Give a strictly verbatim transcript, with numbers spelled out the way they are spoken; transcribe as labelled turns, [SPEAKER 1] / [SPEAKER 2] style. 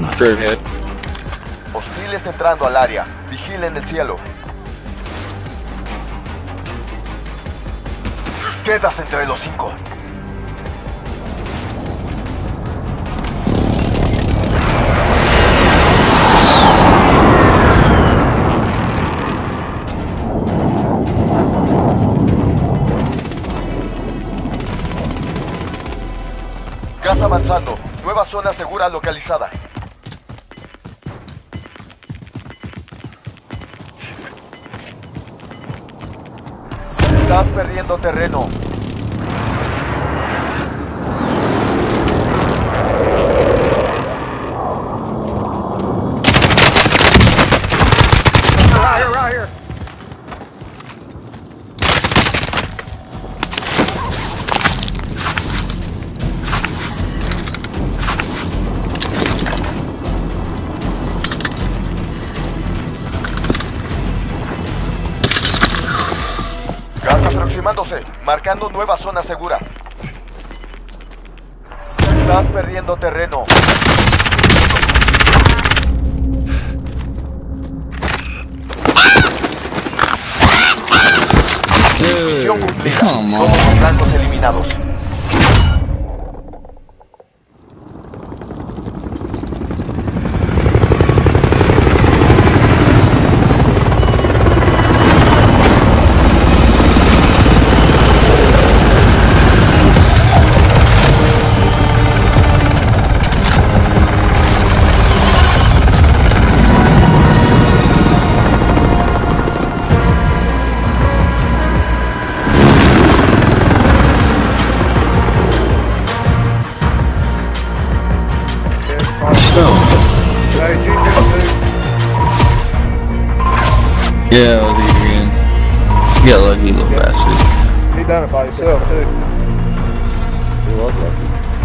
[SPEAKER 1] Straight ahead.
[SPEAKER 2] Hostiles entrando al área. Vigilen el cielo. Quedas entre los cinco. Gas avanzando. Nueva zona segura localizada. Estás perdiendo terreno.
[SPEAKER 3] Right here, right here.
[SPEAKER 2] Gas aproximándose, marcando nueva zona segura. Estás perdiendo terreno. Misión cumplida.
[SPEAKER 1] Come on.
[SPEAKER 2] Todos los blancos eliminados.
[SPEAKER 1] Stone.
[SPEAKER 3] Hey, G two,
[SPEAKER 1] Yeah, I was again. You got lucky, little bastard.
[SPEAKER 3] he done it by himself too.
[SPEAKER 4] He was lucky.